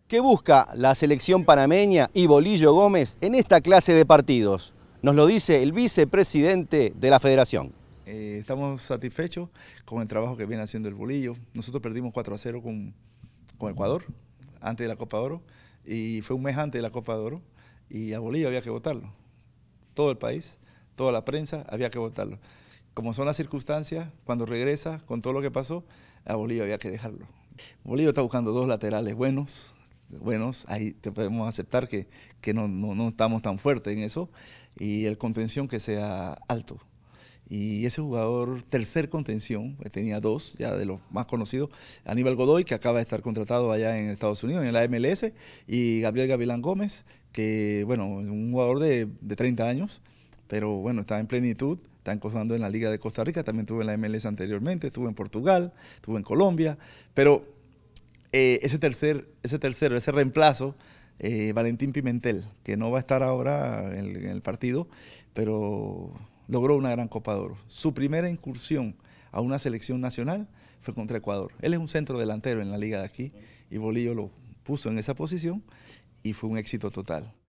¿Qué busca la selección panameña y Bolillo Gómez en esta clase de partidos? Nos lo dice el vicepresidente de la federación. Estamos satisfechos con el trabajo que viene haciendo el Bolillo. Nosotros perdimos 4-0 con Ecuador antes de la Copa de Oro y fue un mes antes de la Copa de Oro y a Bolillo había que votarlo. Todo el país, toda la prensa había que votarlo. Como son las circunstancias, cuando regresa con todo lo que pasó, a Bolillo había que dejarlo. Bolillo está buscando dos laterales buenos, ahí te podemos aceptar que no estamos tan fuertes en eso, y el contención que sea alto. Y ese jugador, tercer contención, tenía dos, ya de los más conocidos, Aníbal Godoy, que acaba de estar contratado allá en Estados Unidos, en la MLS, y Gabriel Gavilán Gómez, que bueno, es un jugador de 30 años, pero bueno, está en plenitud, está jugando en la Liga de Costa Rica, también estuvo en la MLS anteriormente, estuvo en Portugal, estuvo en Colombia, pero ese reemplazo, Valentín Pimentel, que no va a estar ahora en el partido, pero logró una gran Copa de Oro. Su primera incursión a una selección nacional fue contra Ecuador. Él es un centro delantero en la liga de aquí y Bolillo lo puso en esa posición y fue un éxito total.